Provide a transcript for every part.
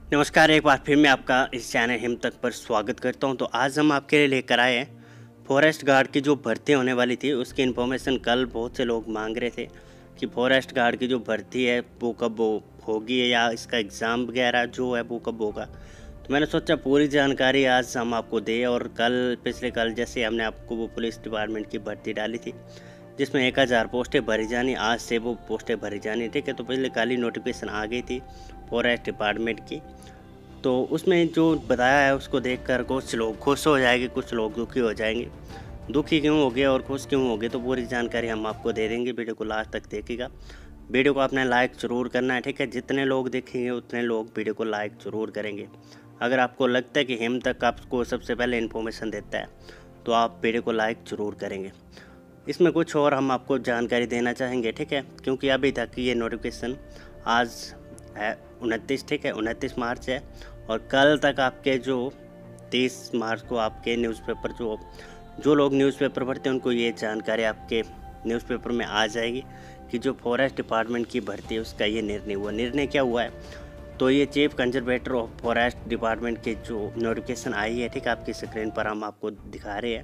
नमस्कार, एक बार फिर मैं आपका इस चैनल हिम तक पर स्वागत करता हूं। तो आज हम आपके लिए लेकर आए हैं फॉरेस्ट गार्ड की जो भर्ती होने वाली थी उसकी इन्फॉर्मेशन। कल बहुत से लोग मांग रहे थे कि फॉरेस्ट गार्ड की जो भर्ती है वो कब होगी या इसका एग्ज़ाम वगैरह जो है वो कब होगा। तो मैंने सोचा पूरी जानकारी आज हम आपको दें। और पिछले कल जैसे हमने आपको वो पुलिस डिपार्टमेंट की भर्ती डाली थी जिसमें 1000 पोस्टें भरी जानी, आज से वो पोस्टें भरी जानी, ठीक है। तो पिछले कल ही नोटिफिकेशन आ गई थी फॉरेस्ट डिपार्टमेंट की। तो उसमें जो बताया है उसको देखकर कुछ लोग खुश हो जाएंगे, कुछ लोग दुखी हो जाएंगे। दुखी क्यों हो गए और खुश क्यों हो गए तो पूरी जानकारी हम आपको दे देंगे। वीडियो को लास्ट तक देखिएगा। वीडियो को आपने लाइक ज़रूर करना है, ठीक है। जितने लोग देखेंगे उतने लोग वीडियो को लाइक ज़रूर करेंगे। अगर आपको लगता है कि हिम तक आपको सबसे पहले इन्फॉर्मेशन देता है तो आप वीडियो को लाइक ज़रूर करेंगे। इसमें कुछ और हम आपको जानकारी देना चाहेंगे, ठीक है, क्योंकि अभी तक ये नोटिफिकेशन आज है 29, ठीक है, 29 मार्च है। और कल तक आपके जो 30 मार्च को आपके न्यूज़पेपर जो लोग न्यूज़पेपर पढ़ते हैं उनको ये जानकारी आपके न्यूज़पेपर में आ जाएगी कि जो फॉरेस्ट डिपार्टमेंट की भर्ती है उसका ये निर्णय हुआ। निर्णय क्या हुआ है तो ये chief conservator of forest department के जो नोटिफिकेशन आई है, ठीक है, आपकी स्क्रीन पर हम आपको दिखा रहे हैं।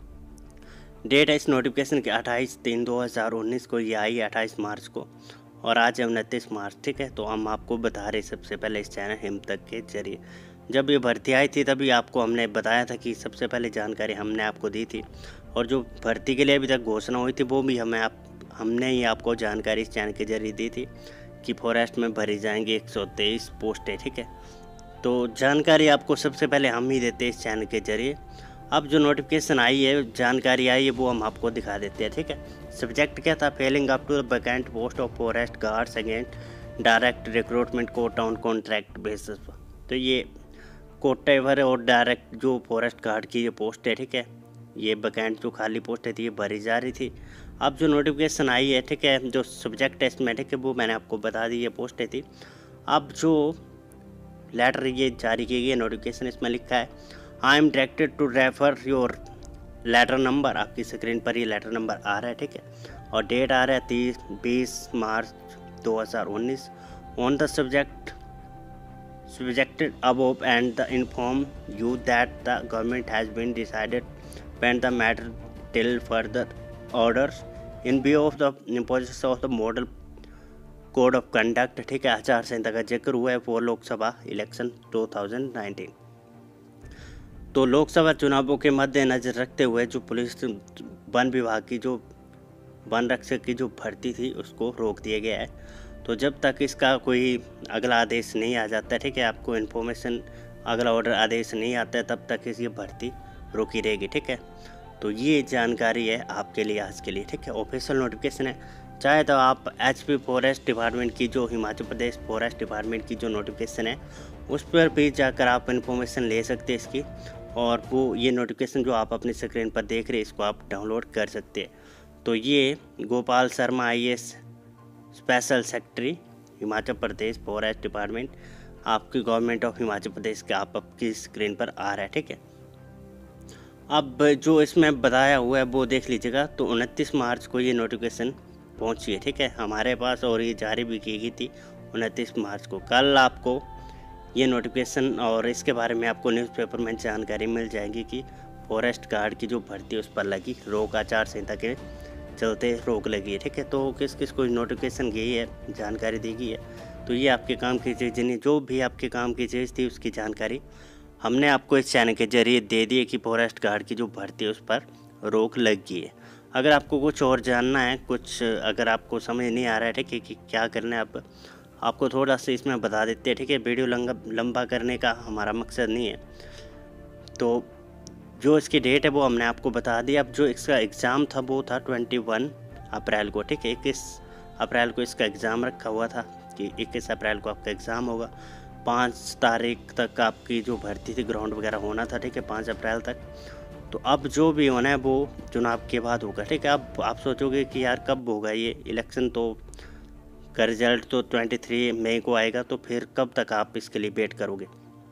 डेट है इस नोटिफिकेशन की 28/3/2019 को ये आई है, 28 मार्च को, और आज है 29 मार्च, ठीक है। तो हम आपको बता रहे सबसे पहले इस चैनल हिम तक के जरिए। जब ये भर्ती आई थी तभी आपको हमने बताया था कि सबसे पहले जानकारी हमने आपको दी थी। और जो भर्ती के लिए अभी तक घोषणा हुई थी वो भी हमने ही आपको जानकारी इस चैनल के जरिए दी थी कि फॉरेस्ट में भरी जाएंगी 123 पोस्टें, ठीक है। तो जानकारी आपको सबसे पहले हम ही देते हैं इस चैनल के जरिए। अब जो नोटिफिकेशन आई है, जानकारी आई है, वो हम आपको दिखा देते हैं, ठीक है। सब्जेक्ट क्या था, filling up to the vacant post of forest guards against direct recruitment quota on contract basis पर। तो ये कोटे भर और डायरेक्ट जो फॉरेस्ट गार्ड की ये पोस्ट है, ठीक है, ये वैकेंट जो खाली पोस्ट थी ये भरी जा रही थी। अब जो नोटिफिकेशन आई है, ठीक है, जो सब्जेक्ट टेस्ट में, ठीक है, वो मैंने आपको बता दी ये पोस्टें थी। अब जो लेटर ये जारी की गई नोटिफिकेशन, इसमें लिखा है I am directed to refer your letter number. आपकी स्क्रीन पर ये लेटर नंबर आ रहा है, ठीक है, और डेट आ रहा है 20 March 2019 on the subjected above and the inform you that the government has been decided pen the matter till further orders in view of the imposition of the model code of conduct, ठीक है, आचार संहिता का जिक्र हुआ है for Lok Sabha election 2019। तो लोकसभा चुनावों के मद्देनजर रखते हुए जो पुलिस वन विभाग की जो वन रक्षक की जो भर्ती थी उसको रोक दिया गया है। तो जब तक इसका कोई अगला आदेश नहीं आ जाता है, ठीक है, आपको इन्फॉर्मेशन अगला ऑर्डर आदेश नहीं आता है तब तक इसकी भर्ती रोकी रहेगी, ठीक है। तो ये जानकारी है आपके लिए आज के लिए, ठीक है। ऑफिशियल नोटिफिकेशन है, चाहे तो आप HP फॉरेस्ट डिपार्टमेंट की जो हिमाचल प्रदेश फॉरेस्ट डिपार्टमेंट की जो नोटिफिकेशन है उस पर भी जाकर आप इन्फॉर्मेशन ले सकते हैं इसकी। और वो ये नोटिफिकेशन जो आप अपनी स्क्रीन पर देख रहे हैं इसको आप डाउनलोड कर सकते हैं। तो ये Gopal Sharma IAS special secretary Himachal Pradesh forest department आपकी गवर्नमेंट ऑफ हिमाचल प्रदेश का आपकी स्क्रीन पर आ रहा है, ठीक है। अब जो इसमें बताया हुआ है वो देख लीजिएगा। तो 29 मार्च को ये नोटिफिकेशन पहुंची है, ठीक है, हमारे पास, और ये जारी भी की गई थी 29 मार्च को। कल आपको ये नोटिफिकेशन और इसके बारे में आपको न्यूज़पेपर में जानकारी मिल जाएगी कि फॉरेस्ट गार्ड की जो भर्ती उस पर लगी रोक, आचार संहिता के चलते रोक लगी है, ठीक है। तो किस किस को नोटिफिकेशन गई है, जानकारी दी गई है। तो ये आपके काम की चीज़, जिन्हें जो भी आपके काम की चीज़ थी उसकी जानकारी हमने आपको इस चैनल के जरिए दे दी है कि फॉरेस्ट गार्ड की जो भर्ती है उस पर रोक लग गई है। अगर आपको कुछ और जानना है, कुछ अगर आपको समझ नहीं आ रहा है, ठीक है, कि क्या करना है, आपको थोड़ा सा इसमें बता देते हैं, ठीक है। वीडियो लंबा करने का हमारा मकसद नहीं है। तो जो इसकी डेट है वो हमने आपको बता दी। अब जो इसका एग्ज़ाम था वो था 21 अप्रैल को, ठीक है, 21 अप्रैल को इसका एग्ज़ाम रखा हुआ था कि 21 अप्रैल को आपका एग्ज़ाम होगा। 5 तारीख तक आपकी जो भर्ती थी ग्राउंड वगैरह होना था, ठीक है, 5 अप्रैल तक। तो अब जो भी होना है वो चुनाव के बाद होगा, ठीक है। अब आप सोचोगे कि यार कब होगा ये इलेक्शन, तो का रिजल्ट तो 23 मई को आएगा, तो फिर कब तक आप इसके लिए वेट करोगे।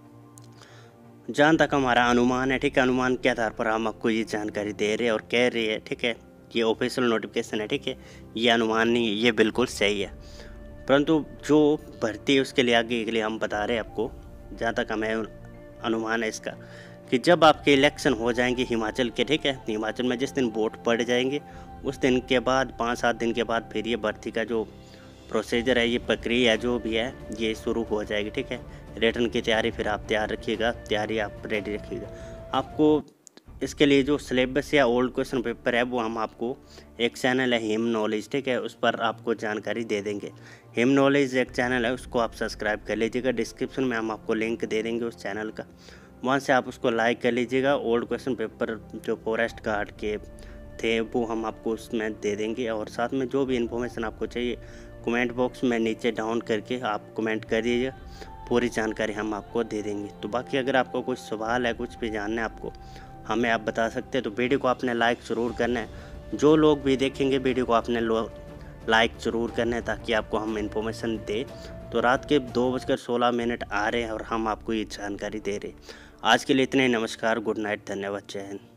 जहाँ तक हमारा अनुमान है, ठीक है, अनुमान के आधार पर हम आपको ये जानकारी दे रहे हैं और कह रहे हैं, ठीक है, ये ऑफिशियल नोटिफिकेशन है, ठीक है, ये अनुमान नहीं है, ये बिल्कुल सही है। परंतु जो भर्ती है उसके लिए आगे के लिए हम बता रहे हैं आपको जहाँ तक हमें अनुमान है इसका, कि जब आपके इलेक्शन हो जाएंगे हिमाचल के, ठीक है, हिमाचल में जिस दिन वोट पड़ जाएंगे उस दिन के बाद 5-7 दिन के बाद फिर ये भर्ती का जो प्रोसीजर है, ये प्रक्रिया जो भी है ये शुरू हो जाएगी, ठीक है। रिटर्न की तैयारी फिर आप तैयार रखिएगा, तैयारी आप रेडी रखिएगा। आपको इसके लिए जो सिलेबस या ओल्ड क्वेश्चन पेपर है वो हम आपको, एक चैनल है हिम नॉलेज, ठीक है, उस पर आपको जानकारी दे देंगे। हिम नॉलेज एक चैनल है, उसको आप सब्सक्राइब कर लीजिएगा। डिस्क्रिप्शन में हम आपको लिंक दे देंगे उस चैनल का, वहाँ से आप उसको लाइक कर लीजिएगा। ओल्ड क्वेश्चन पेपर जो फॉरेस्ट गार्ड के थे वो हम आपको उसमें दे देंगे, और साथ में जो भी इन्फॉर्मेशन आपको चाहिए कमेंट बॉक्स में नीचे डाउन करके आप कमेंट कर दीजिए, पूरी जानकारी हम आपको दे देंगे। तो बाकी अगर आपको कुछ सवाल है, कुछ भी जानना है आपको, हमें आप बता सकते हैं। तो वीडियो को आपने लाइक ज़रूर करना है, जो लोग भी देखेंगे वीडियो को आपने लाइक ज़रूर करना है, ताकि आपको हम इन्फॉर्मेशन दें। तो रात के 2:16 आ रहे हैं और हम आपको ये जानकारी दे रहे हैं। आज के लिए इतने, नमस्कार, गुड नाइट, धन्यवाद, जय हिंद।